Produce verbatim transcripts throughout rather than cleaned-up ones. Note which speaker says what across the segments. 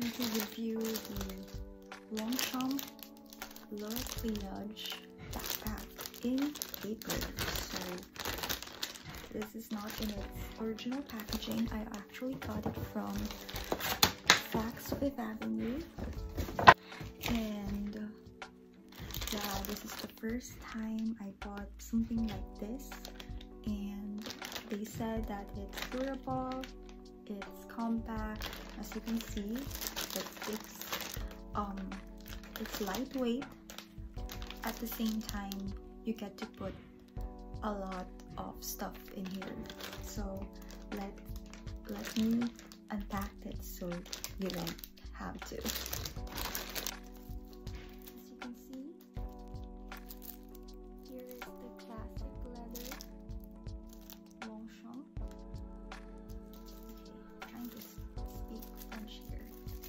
Speaker 1: going to review the Longchamp Pliage backpack in paper. So this is not in its original packaging. I actually got it from Saks Fifth Avenue, and yeah, this is the first time I bought something like this, and they said that it's durable, it's compact. As you can see, it's, it's um it's lightweight. At the same time, you get to put a lot of stuff in here. So let let me unpack it so you don't have to. As you can see, here is the classic leather Longchamp. Okay, trying to speak French here.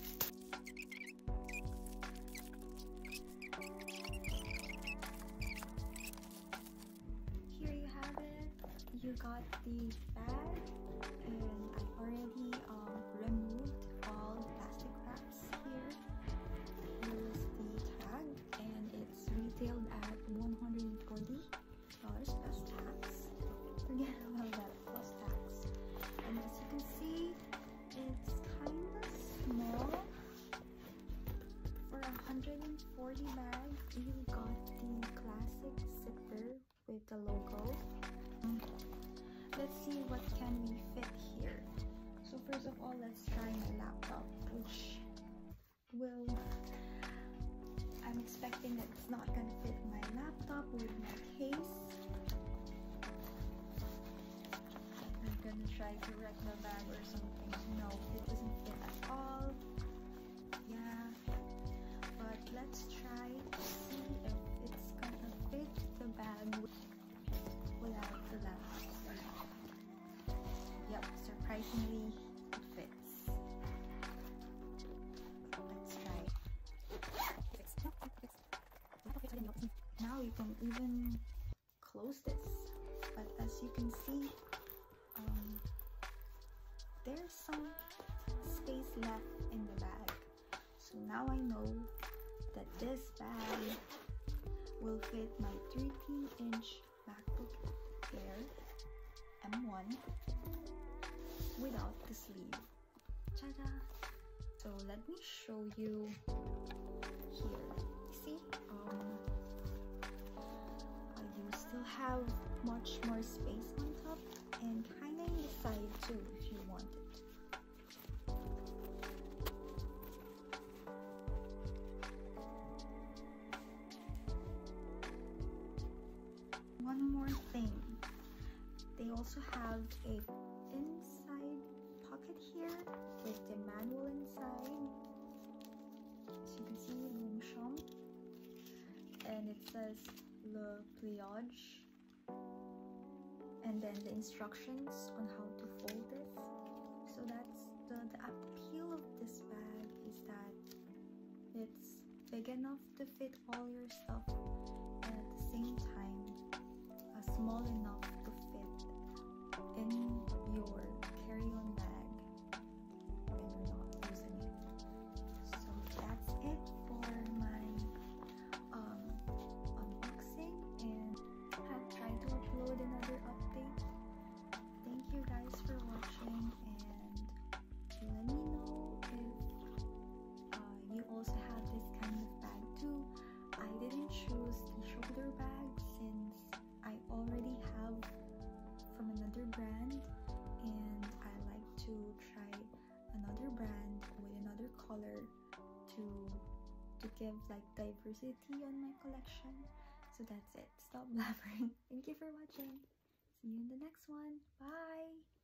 Speaker 1: Here you have it. You got the bag, and I already um, removed all the plastic wraps here. Here's the tag, and it's retailed at one hundred forty dollars plus tax. Forget about that, plus tax. And as you can see, it's kind of small. For a one hundred forty bag, you got the classic zipper with the logo. Let's see what can we fit here. So first of all, let's try my laptop, which will, I'm expecting that it's not gonna fit my laptop with my case. I'm gonna try to wreck the bag or something. No, it doesn't fit at all. Yeah, but let's try to see if it's gonna fit the bag without the laptop. Yep, surprisingly it fits. Let's try. Now you can even close this, but as you can see, um, there's some space left in the bag. So now I know that this bag will fit my thirteen inch MacBook Air M one without the sleeve. Ta-da! So let me show you here. See, um, uh, you still have much more space on top and kinda in the side too if you want it. One more thing, they also have a inside pocket here with the manual inside. As you can see, Longchamp, and it says Le Pliage, and then the instructions on how to fold this. So that's the, the appeal of this bag, is that it's big enough to fit all your stuff, and at the same time uh, small enough to fit in your carry-on bag when you're not using it. So that's it for my um, unboxing, and I'll try to upload another update. Thank you guys for watching, and let me know if uh, you also have this kind of bag too. I didn't choose the shoulder bag since I already have from another brand, and I like to try another brand with another color to to give like diversity on my collection. So that's it. Stop blabbering. Thank you for watching. See you in the next one. Bye.